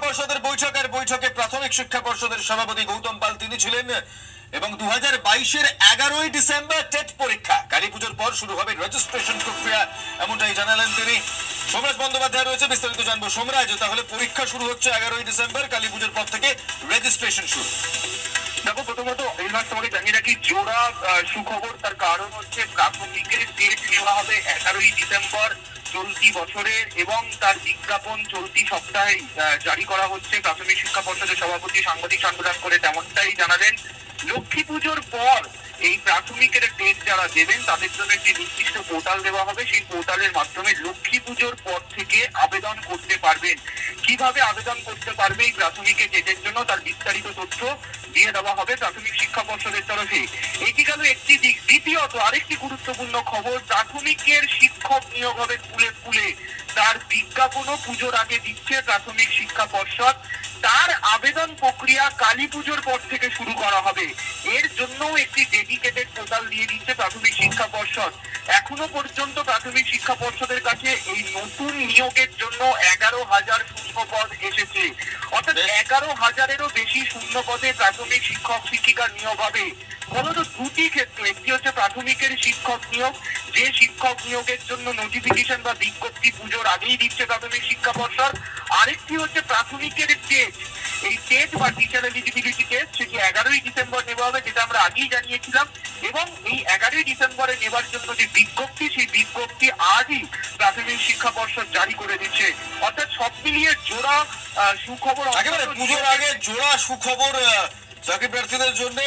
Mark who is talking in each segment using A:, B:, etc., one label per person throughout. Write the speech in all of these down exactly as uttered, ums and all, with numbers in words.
A: পর্ষদের বৈঠক আর বৈঠকে প্রাথমিক শিক্ষা পর্ষদের সভাপতি গৌতম পাল তিনি ছিলেন এবং দু হাজার বাইশের এগারোই ডিসেম্বর টেট পরীক্ষা কালী পুজোর পর শুরু হবে রেজিস্ট্রেশন প্রক্রিয়া এমনটাই জানালেন তিনি। সোমরাজ বন্দ্যোপাধ্যায় রয়েছে, বিস্তারিত জানবো। সোমরাজ, তাহলে পরীক্ষা শুরু হচ্ছে এগারোই ডিসেম্বর, কালী পুজোর পর থেকে রেজিস্ট্রেশন শুরু।
B: দেখো, প্রথমত এই মাস তোমাকে জানিয়ে রাখি জোড়া সুখবর। তার কারণ হচ্ছে প্রাথমিকের ডেট নেওয়া হবে এগারোই ডিসেম্বর চলতি বছরের এবং তার বিজ্ঞাপন চলতি সপ্তাহে জারি করা হচ্ছে। প্রাথমিক শিক্ষা পর্ষদের সভাপতি সাংবাদিক সম্মেলন করে তেমনটাই জানালেন। লক্ষ্মী পুজোর পর এই প্রাথমিকের ডেট যারা দেবেন তাদের জন্য একটি নির্দিষ্ট পোর্টাল দেওয়া হবে। সেই পোর্টালের মাধ্যমে লক্ষ্মী পুজোর পর থেকে আবেদন করতে পারবেন। কিভাবে আবেদন করতে পারবে এই প্রাথমিকের ডেটের জন্য তার বিস্তারিত তথ্য দিয়ে দেওয়া হবে প্রাথমিক শিক্ষা পর্ষদের তরফে। এটি গেল একটি দিক। দ্বিতীয়ত আরেকটি গুরুত্বপূর্ণ খবর, প্রাথমিকের শিক্ষক নিয়োগ হবে স্কুলে স্কুলে। তার বিজ্ঞাপনও পুজোর আগে দিচ্ছে প্রাথমিক শিক্ষা পর্ষদ। তার আবেদন প্রক্রিয়া কালী পুজোর পর থেকে শুরু করা হবে। এর জন্য একটি ডেডিকেটেড পোর্টাল দিয়ে দিচ্ছে প্রাথমিক শিক্ষা পর্ষদ। এখনো পর্যন্ত প্রাথমিক শিক্ষা পর্ষদের কাছে এই নতুন নিয়োগের জন্য এগারো হাজার শূন্য পদ এসেছে। অর্থাৎ এগারো হাজারেরও বেশি শূন্য পদে প্রাথমিক শিক্ষক শিক্ষিকার নিয়োগ হবে। মূলত দুটি ক্ষেত্র, একটি হচ্ছে প্রাথমিকের শিক্ষক নিয়োগ, যে শিক্ষক নিয়োগের জন্য নোটিফিকেশন বা বিজ্ঞপ্তি পুজোর আগেই দিচ্ছে প্রাথমিক শিক্ষা পর্ষদ। আরেকটি হচ্ছে প্রাথমিকের টেস্ট। এই টেস্ট বা টিচার এলিজিবিলিটি টেস্ট সেটি এগারোই ডিসেম্বর নেওয়া হবে, যেটা আমরা আগেই জানিয়েছিলাম। এবং এই এগারোই ডিসেম্বরে নেবার জন্য যে বিজ্ঞপ্তি, সেই বিজ্ঞপ্তি আজই প্রাথমিক শিক্ষা পর্ষদ জারি করে দিচ্ছে। অর্থাৎ সব মিলিয়ে জোড়া সুখবর।
A: একেবারে পুজোর আগে জোড়া সুখবর চাকরি প্রার্থীদের জন্য।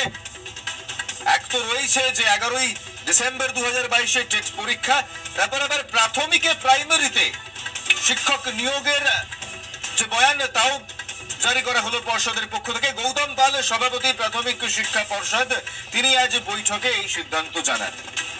A: এক তো রয়েছে যে এগারোই ডিসেম্বর দু হাজার বাইশে টেট পরীক্ষা, তারপর আবার প্রাথমিকে প্রাইমারিতে শিক্ষক নিয়োগের যে বয়ান তাও জারি করা হলো পর্ষদের পক্ষ থেকে। গৌতম পাল সভাপতি প্রাথমিক শিক্ষা পর্ষদ তিনি আজ বৈঠকে এই সিদ্ধান্ত জানান।